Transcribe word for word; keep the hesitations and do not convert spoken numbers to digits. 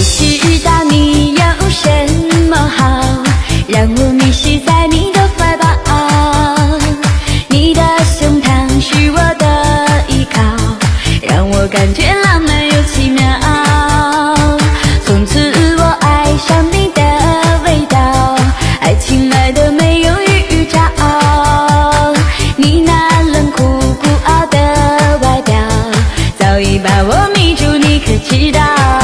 知道你有什么好，让我迷失在你的怀抱。你的胸膛是我的依靠，让我感觉浪漫又奇妙。从此我爱上你的味道，爱情来的没有预兆。你那冷酷孤傲的外表，早已把我迷住，你可知道？